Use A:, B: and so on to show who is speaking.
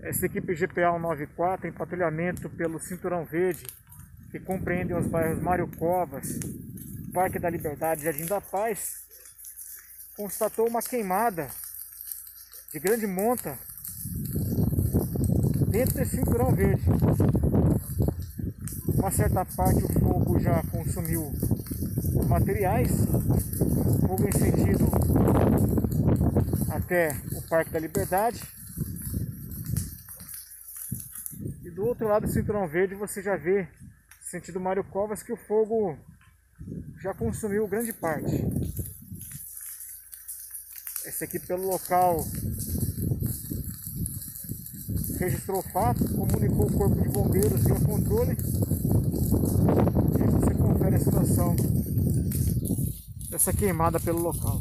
A: Essa equipe GPA 194 em patrulhamento pelo Cinturão Verde, que compreende os bairros Mário Covas, Parque da Liberdade e Jardim da Paz, constatou uma queimada de grande monta dentro desse Cinturão Verde. Uma certa parte o fogo já consumiu os materiais, fogo incendido até o Parque da Liberdade. E do outro lado do Cinturão Verde você já vê, sentido Mário Covas, que o fogo já consumiu grande parte. Essa equipe pelo local registrou o fato, comunicou o corpo de bombeiros via controle e você confere a situação dessa queimada pelo local.